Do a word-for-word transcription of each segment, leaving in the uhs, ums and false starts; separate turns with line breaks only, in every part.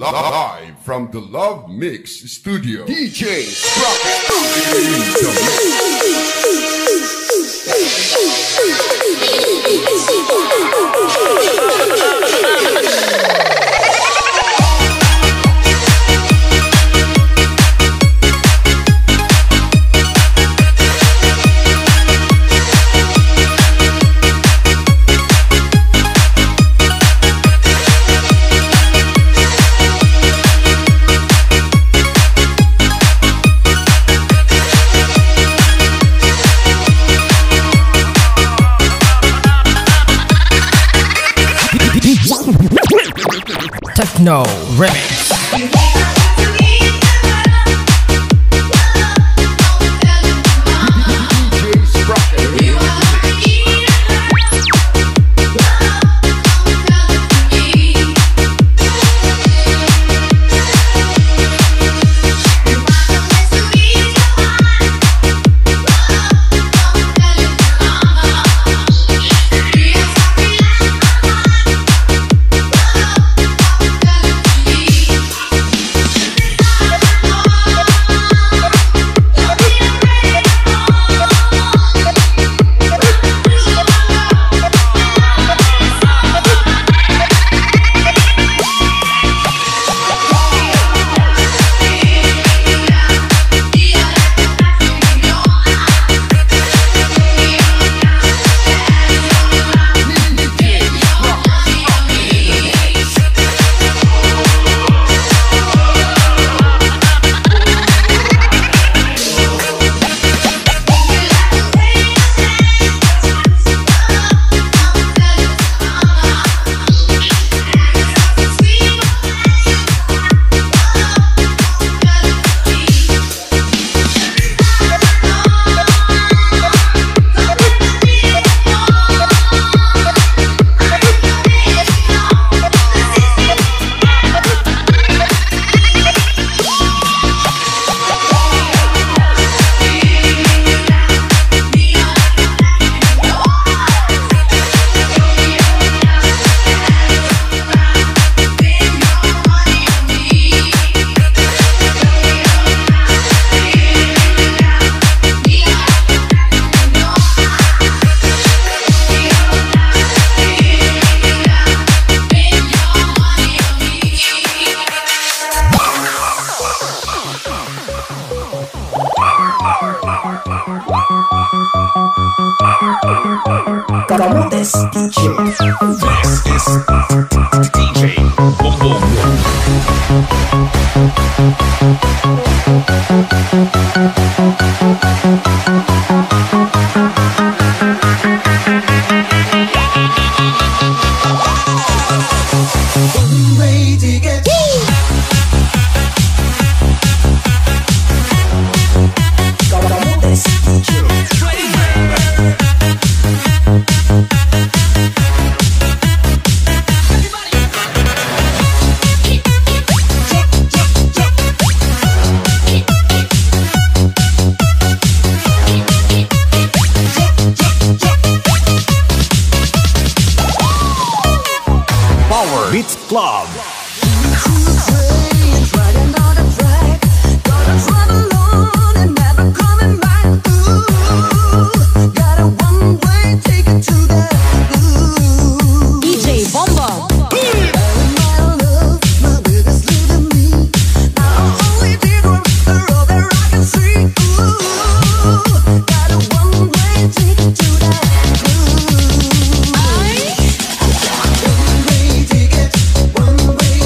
Live from the Love Mix Studio, D J Sprocket in the mix.
Techno Remix.
This D J.
This is D J Boom Boom.
One way to get Got this D J.
Beats Club.
D J Bomba.
One way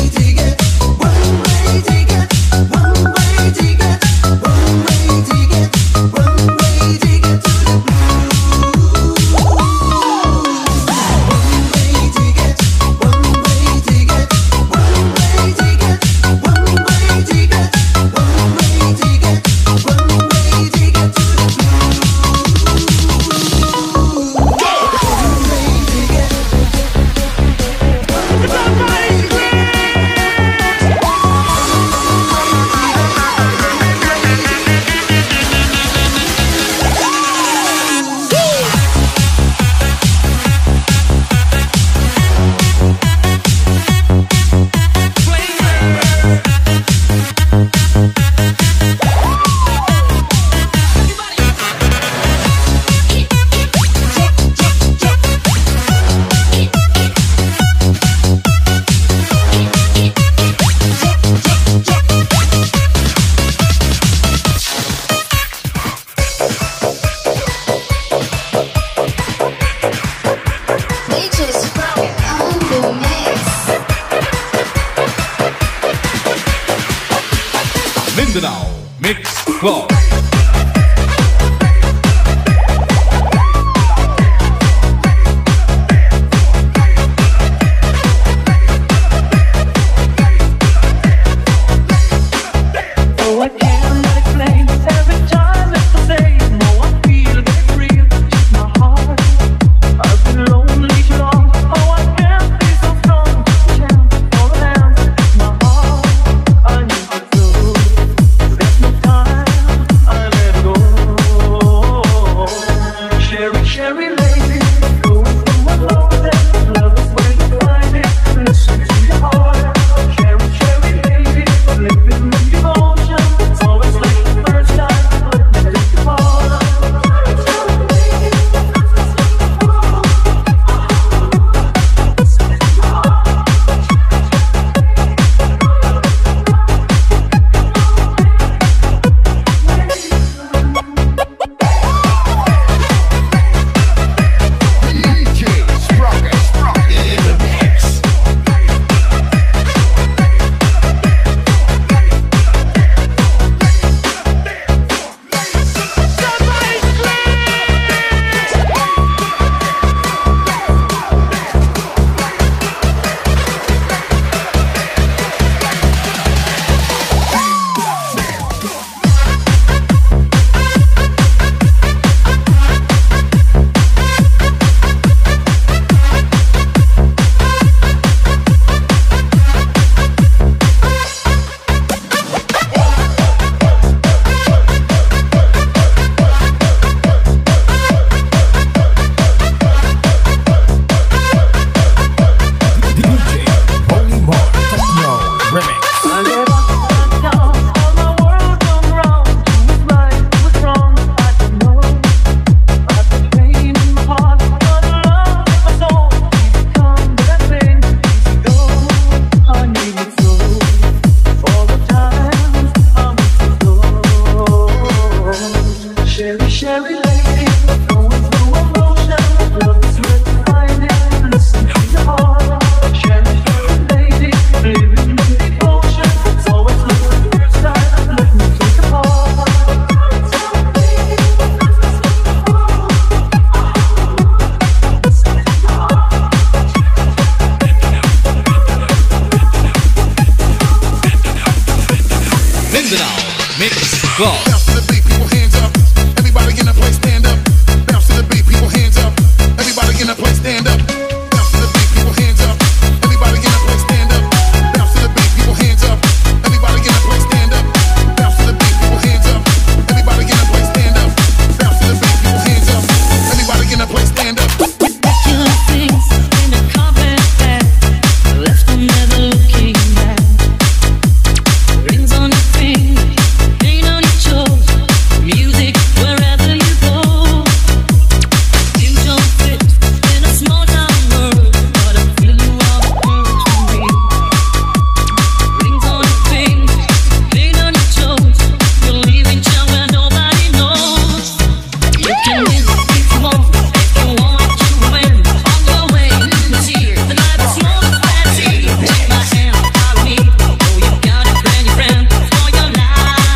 Club.
Bounce to the beat, people hands up. Everybody in the place stand up. Bounce to the beat, people hands up. Everybody in the place stand up. Bounce to the beat, people hands up. Everybody in the place stand up. Bounce to the beat, people hands up. Everybody in the place stand up. Bounce to the beat, people hands up. Everybody in the place stand up. Bounce to the beat, people hands up. Everybody in the place stand up.
Things in a carpet bag, left them never looking back. Rings on your finger, paint on your toes, music wherever you go. You don't fit in a small town world, but I feel you are the world to me. Rings on your finger, paint on your toes, you're leaving town where nobody knows. You can win if you want, if you want to win. On your way, let's hear the night is more than fancy. Take my hand, follow me. Oh, you got a friend, your friend for your life.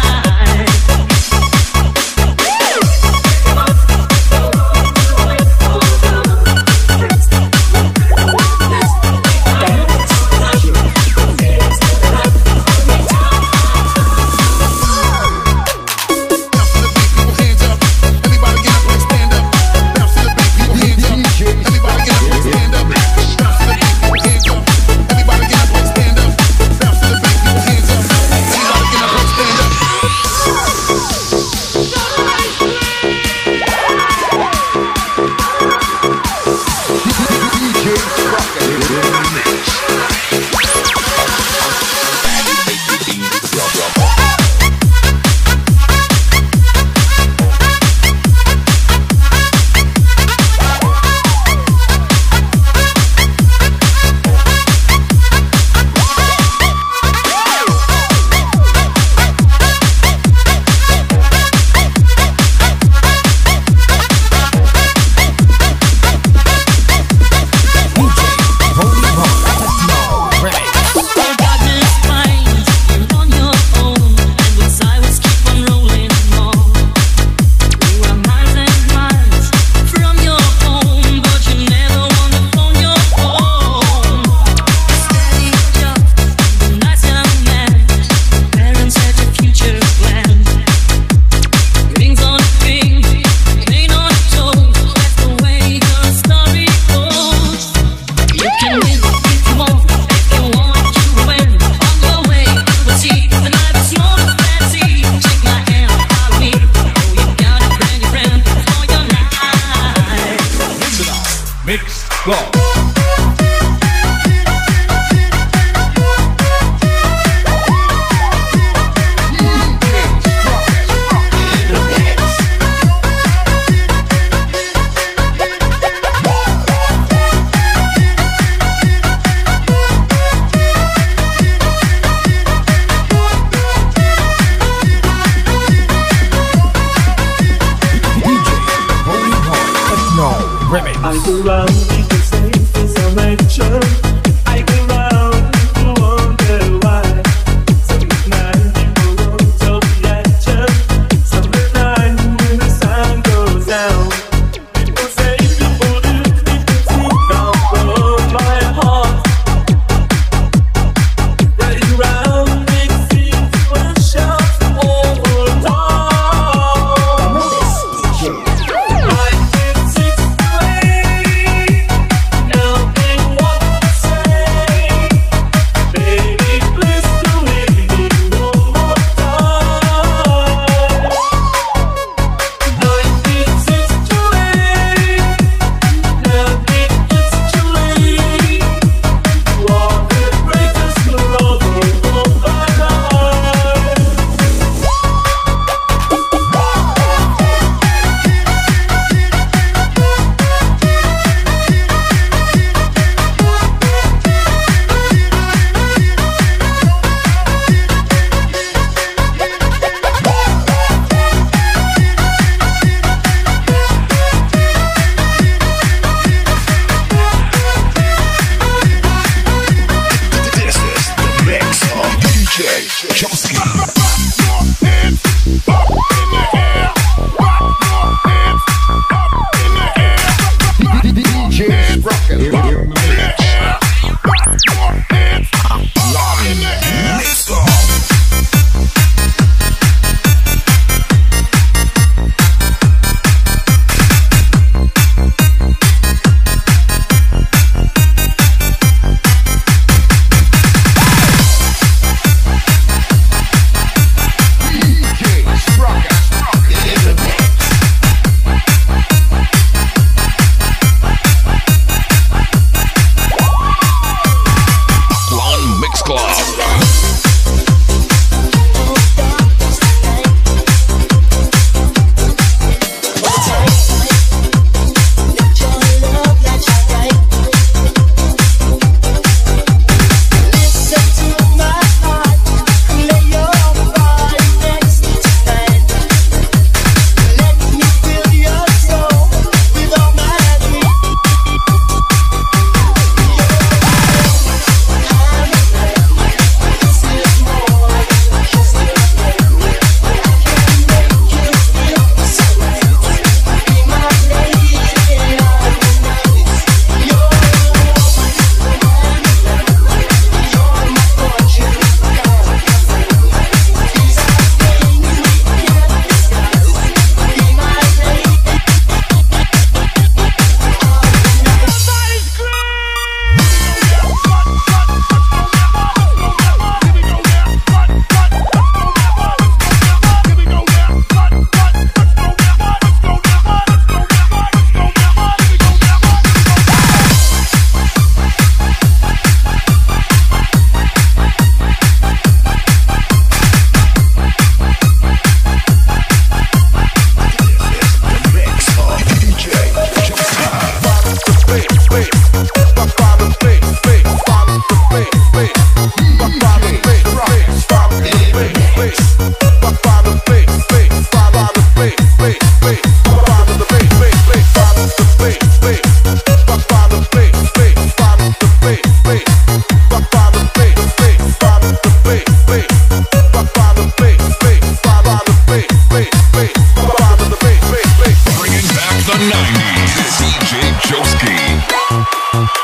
Bounce to the beat, people hands up. Everybody in the place stand up. Bounce to the beat, people hands up. Everybody in the place stand up. Bounce to the beat, people hands up. Everybody in the place stand up. Bounce to the beat, people hands up. Everybody in the place stand up.
Your darkness finds you on your own, and with silence keep on rolling on. You are miles and miles from your home, but you never wanna phone your home. Steady job, the nice young man, parents had your future planned. Rings on your finger, paint on your toes, that's the way your story goes. You can win if you want, if you want to win. On your way, let's see the night is more than fancy. Take my hand, follow me. Oh, you got a friend, your friend for your life.
Mix Club. Techno Remix.
I go round, people say it's a lecture. I go round, people wonder why. Some night people won't tell the action. Some night when the sun goes down, people say people do, people think I'll blow my heart. Riding round, it seems to a shout all the time. nineteen sixty-three, now they want to say, baby, please do it one more time. nineteen sixty-three, now it's too late. You are the greatest lover of my life.
This is the mix of D J Chomsky.
D J Sprocket.
Let's go.
Bringing back the nineties, D J Joski.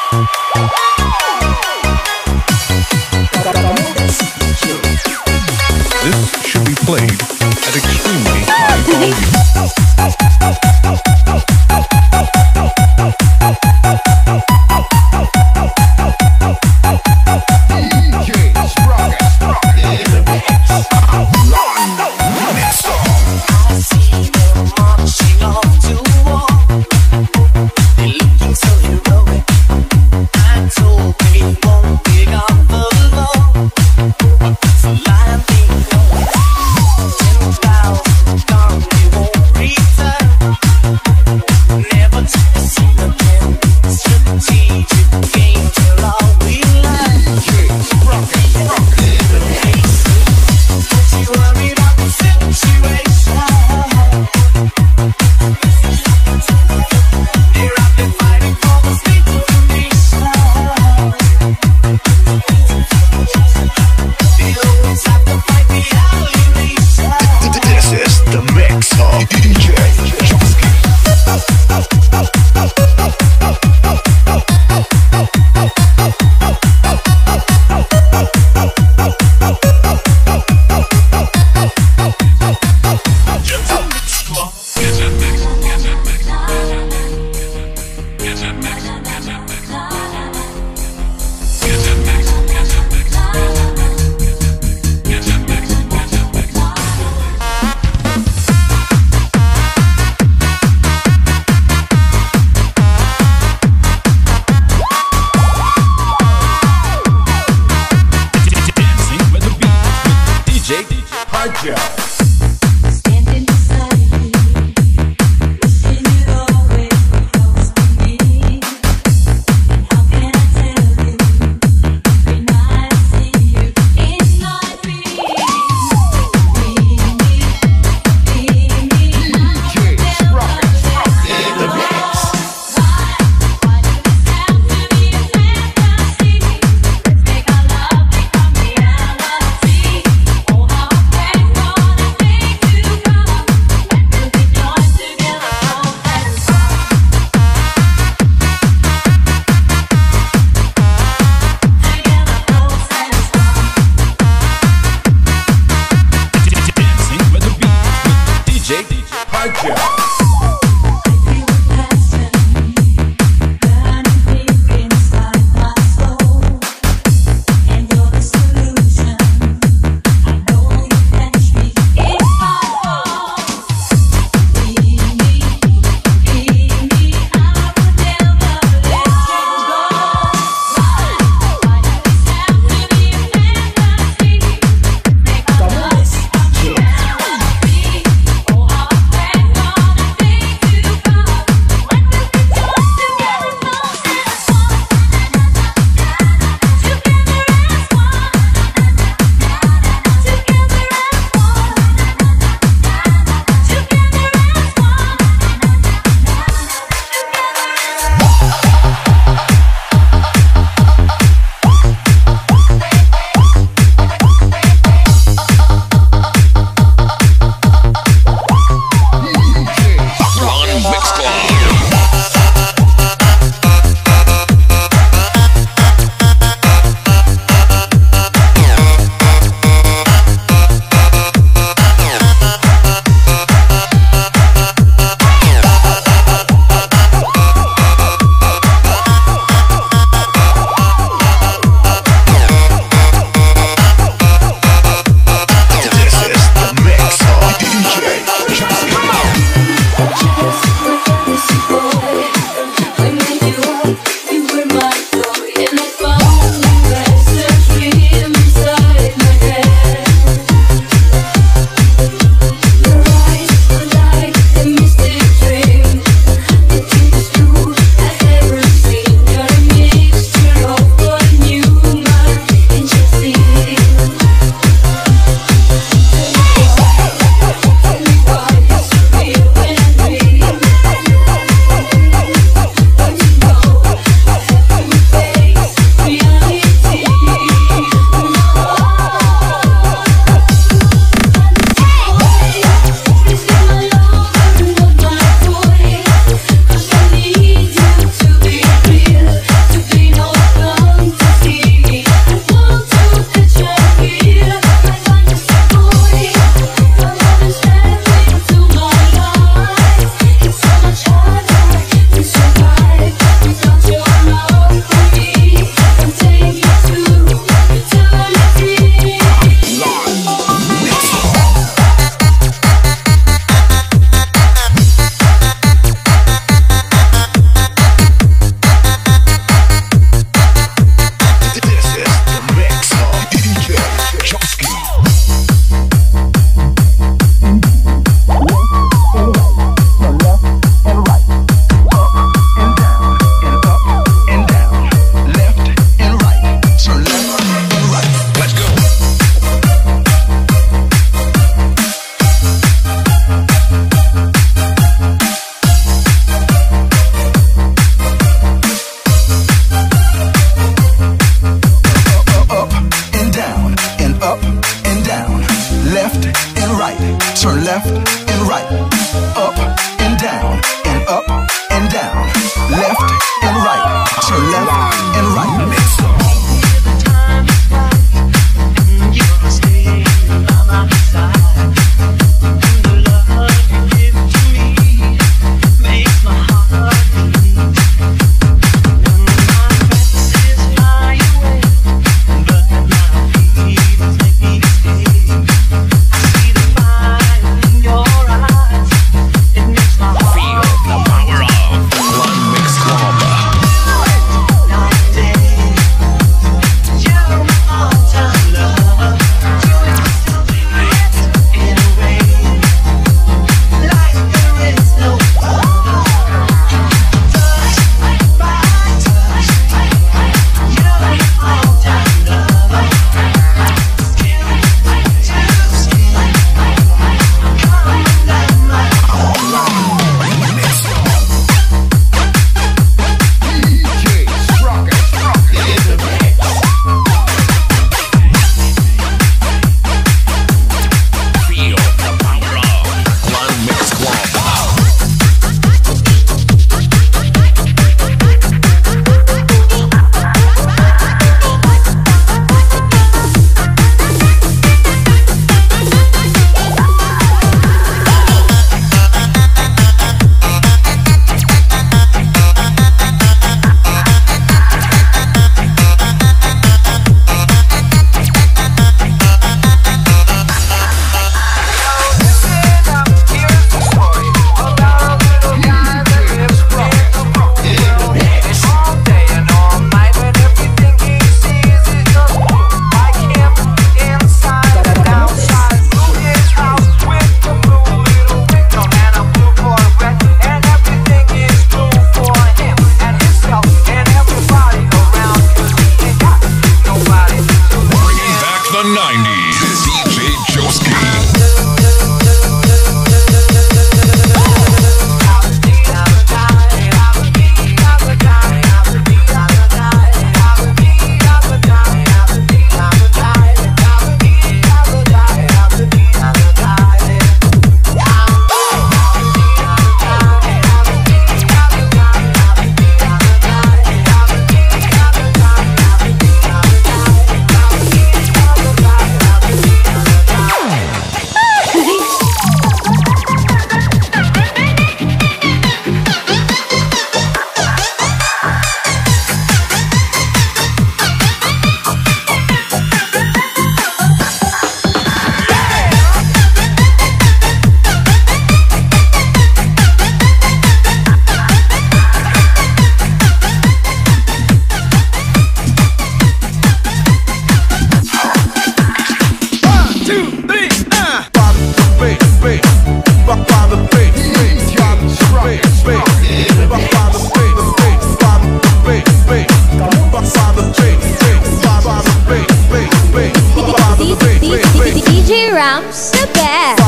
I'm the best.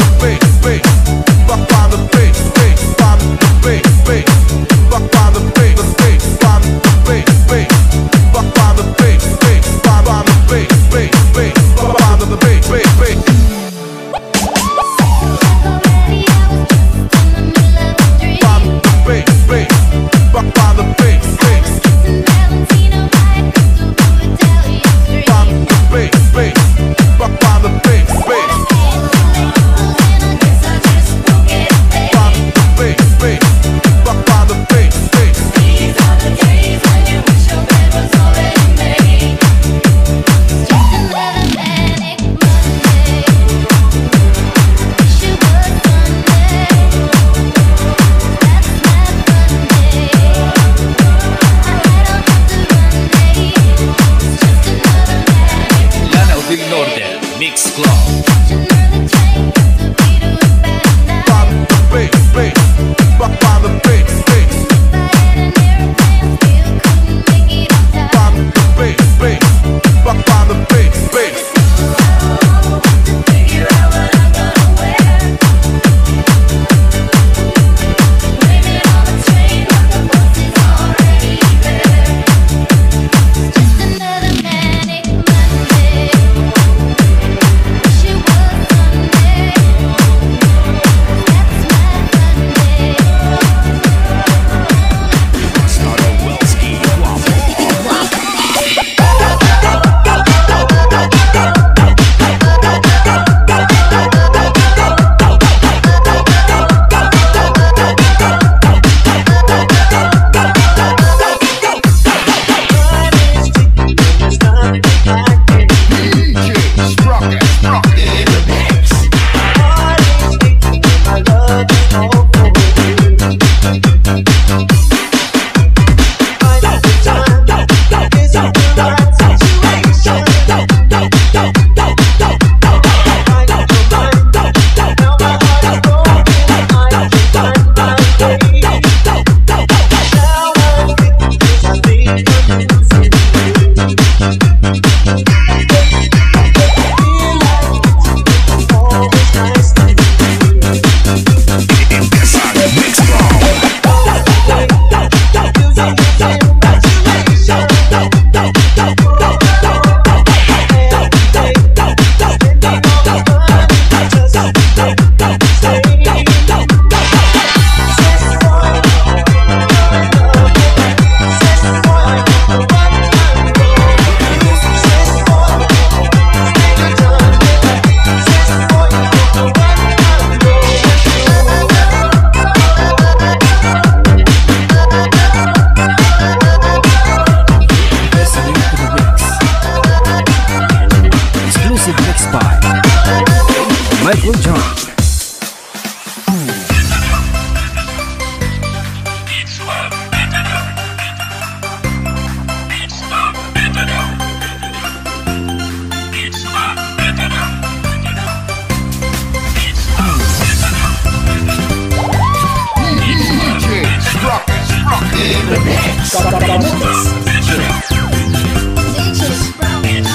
Mix Club.
Michael John.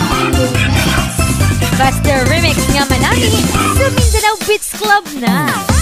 Basta remix nga manani sa Mindanao Beats Club na.